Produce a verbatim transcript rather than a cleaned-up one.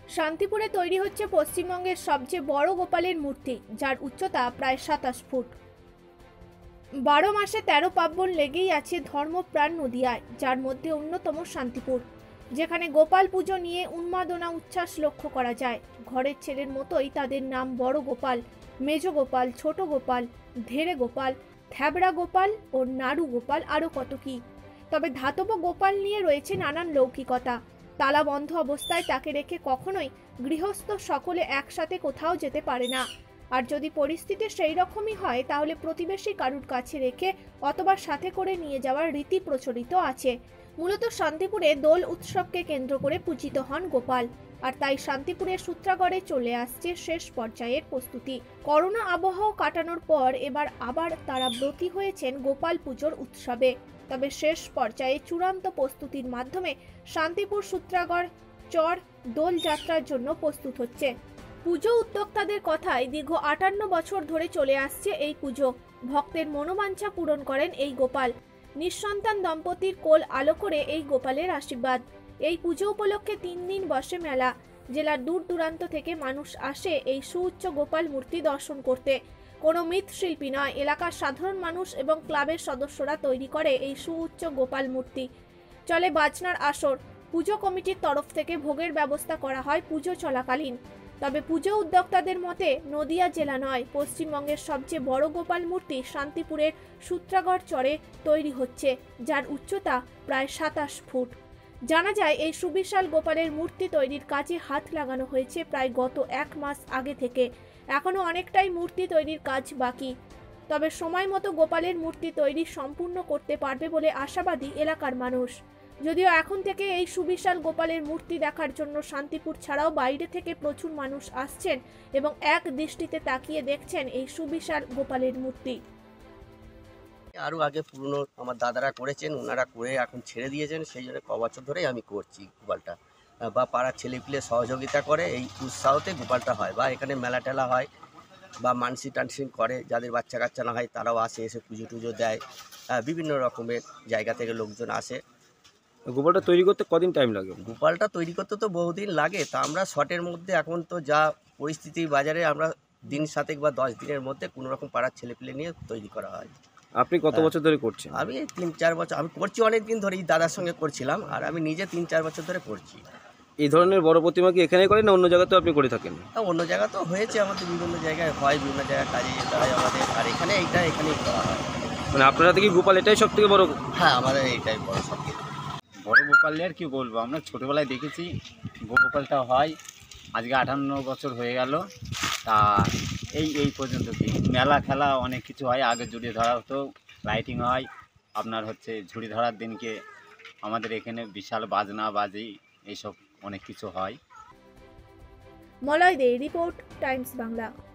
শান্তিপুরে তৈরি হচ্ছে পশ্চিমবঙ্গের সবচেয়ে বড় গোপালের মূর্তি, যার উচ্চতা প্রায় সাতাশ ফুট। বারো মাসে তেরো পার্বণ লেগেই আছে ধর্মপ্রাণ নদিয়ায়, যার মধ্যে অন্যতম শান্তিপুর, যেখানে গোপাল পুজো নিয়ে উন্মাদনা উচ্ছ্বাস লক্ষ্য করা যায়। ঘরের ছেলের মতোই তাদের নাম বড় গোপাল, মেজ গোপাল, ছোট গোপাল, ধেড়ে গোপাল, থ্যাবড়া গোপাল ও নাড়ু গোপাল, আরও কত কি। তবে ধাতব গোপাল নিয়ে রয়েছে নানান লৌকিকতা। তালা বন্ধ অবস্থায় তাকে রেখে কখনোই গৃহস্থ সকলে একসাথে কোথাও যেতে পারে না। আর যদি পরিস্থিতি সেই রকমই হয়, তাহলে প্রতিবেশী কারুর কাছে রেখে অথবা সাথে করে নিয়ে যাওয়ার রীতি প্রচলিত আছে। মূলত শান্তিপুরে দোল উৎসবকে কেন্দ্র করে পূজিত হন গোপাল, আর তাই শান্তিপুরের সূত্রাগড়ে চলে আসছে শেষ পর্যায়ের প্রস্তুতি। করোনা আবহ কাটানোর পর এবার আবার তারা ব্রতী হয়েছেন গোপাল পুজোর উৎসবে। তবে শেষ পর্যায়ে চূড়ান্ত প্রস্তুতির মাধ্যমে শান্তিপুর সূত্রাগড় চর দোল যাত্রার জন্য প্রস্তুত হচ্ছে। পুজো উদ্যোক্তাদের কথায় দীর্ঘ আটান্ন বছর ধরে চলে আসছে এই পুজো। ভক্তের মনোবাঞ্ছা পূরণ করেন এই গোপাল। নিঃসন্তান দম্পতির কোল আলো করে এই গোপালের আশীর্বাদ। এই পুজো উপলক্ষে তিন দিন বসে মেলা। জেলার দূর দূরান্ত থেকে মানুষ আসে এই সুউচ্চ গোপাল মূর্তি দর্শন করতে। কোনো মৃৎশিল্পী নয়, এলাকার সাধারণ মানুষ এবং ক্লাবের সদস্যরা তৈরি করে এই সুউচ্চ গোপাল মূর্তি। চলে বাজনার আসর। পুজো কমিটির তরফ থেকে ভোগের ব্যবস্থা করা হয় পুজো চলাকালীন। তবে পুজো উদ্যোক্তাদের মতে নদিয়া জেলা নয়, পশ্চিমবঙ্গের সবচেয়ে বড় গোপাল মূর্তি শান্তিপুরের সূত্রাগড় চরে তৈরি হচ্ছে, যার উচ্চতা প্রায় সাতাশ ফুট। জানা যায় এই সুবিশাল গোপালের মূর্তি তৈরির কাজে হাত লাগানো হয়েছে প্রায় গত এক মাস আগে থেকে। এখনো অনেকটাই মূর্তি তৈরির কাজ বাকি। তবে সময় মতো গোপালের মূর্তি তৈরি সম্পূর্ণ করতে পারবে বলে আশাবাদী এলাকার মানুষ। যদিও এখন থেকে এই সুবিশাল গোপালের মূর্তি দেখার জন্য শান্তিপুর ছাড়াও বাইরে থেকে প্রচুর মানুষ আসছেন এবং এক দৃষ্টিতে তাকিয়ে দেখছেন এই সুবিশাল গোপালের মূর্তি। আরও আগে পুরনো আমার দাদারা করেছেন, ওনারা করে এখন ছেড়ে দিয়েছেন, সেই জন্য ক বছর ধরেই আমি করছি গোপালটা। বা পাড়ার ছেলেপিলে সহযোগিতা করে এই উৎসাহতে গোপালটা হয়, বা এখানে মেলা টেলা হয়, বা মানসি টানসি করে যাদের বাচ্চা কাচ্চা না হয় তারাও আসে, এসে পুজো টুজো দেয়। বিভিন্ন রকমের জায়গা থেকে লোকজন আসে। গোপালটা তৈরি করতে কদিন টাইম লাগে? গোপালটা তৈরি করতে তো বহুদিন লাগে, তা আমরা শর্টের মধ্যে এখন তো যা পরিস্থিতি বাজারে, আমরা দিন সাতেক বা দশ দিনের মধ্যে কোনো রকম পাড়ার ছেলেপিলে নিয়ে তৈরি করা হয়। আপনি কত বছর ধরে করছেন? আমি তিন চার বছর আমি করছি, অনেক দিন ধরে দাদার সঙ্গে করছিলাম, আর আমি নিজে তিন চার বছর ধরে করছি। এই ধরনের বড় প্রতিমা কি এখানে করেন না অন্য জায়গাতেও আপনি করে থাকেন? অন্য জায়গা তো হয়েছে, আমাদের বিভিন্ন জায়গায় হয়, বিভিন্ন জায়গায় কাজে যেতে হয় আমাদের, আর এখানে এইটা এখানেই করা হয়। মানে আপনারা থেকে গোপাল এটাই সব থেকে বড়? হ্যাঁ, আমাদের এইটাই বড় সব থেকে বড় গোপাল আর কি বলবো, আমরা ছোটোবেলায় দেখেছি গোপালটা হয়, আজকে আটান্ন বছর হয়ে গেল। তা এই এই পর্যন্ত কি মেলা খেলা অনেক কিছু হয়, আগে ঝুড়ি ধরা হতো, লাইটিং হয়, আপনার হচ্ছে ঝুড়ি ধরার দিনকে আমাদের এখানে বিশাল বাজনা বাজি এইসব অনেক কিছু হয়। Malay Dey report, Times Bangla.